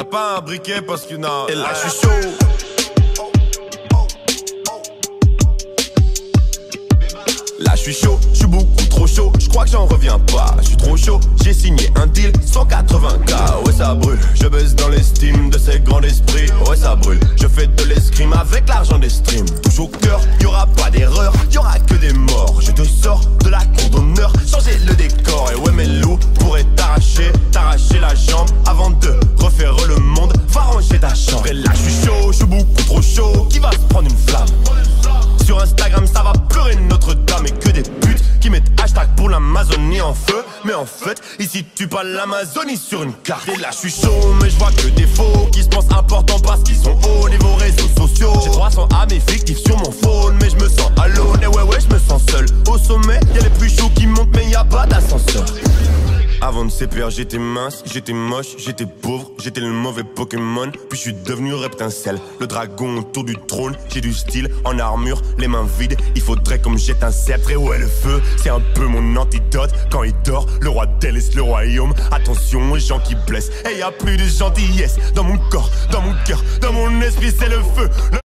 T'as pas un briquet parce que non. Et là je suis chaud. Là je suis chaud, je suis beaucoup trop chaud. Je crois que j'en reviens pas, je suis trop chaud. J'ai signé un deal 180K. Ouais ça brûle, je baisse dans l'estime de ces grands esprits. Ouais ça brûle, je fais de l'escrime avec l'argent des streams. Touche au cœur, y'aura pas d'erreur, y'aura que des morts. Je te sors de la cour d'honneur, changer le décor. Et ouais mes loups pourraient t'arracher la jambe avant de refaire le monde. Va ranger ta chambre. Et là je suis chaud, je suis beaucoup trop chaud. Qui va se prendre une flamme? Sur Instagram ça va pleurer Notre-Dame. Et que des putes qui mettent hashtag pour l'Amazonie en feu. Mais en fait ici tu pas l'Amazonie sur une carte. Et là je suis chaud mais je vois que des faux qui se pensent importants parce qu'ils sont hauts niveau réseaux sociaux. J'ai 300 amis fictifs sur mon phone, mais je me sens alone. Et ouais je me sens seul. Au sommet y'a les plus chauds qui montent mais y'a pas d'ascenseur. Avant de CPR j'étais mince, j'étais moche, j'étais pauvre, j'étais le mauvais Pokémon. Puis je suis devenu reptincelle, le dragon autour du trône. J'ai du style en armure, les mains vides. Il faudrait comme jette un sceptre. Et ouais le feu, c'est un peu mon antidote. Quand il dort, le roi délaisse le royaume. Attention aux gens qui blessent. Et y a plus de gentillesse dans mon corps, dans mon cœur, dans mon esprit c'est le feu.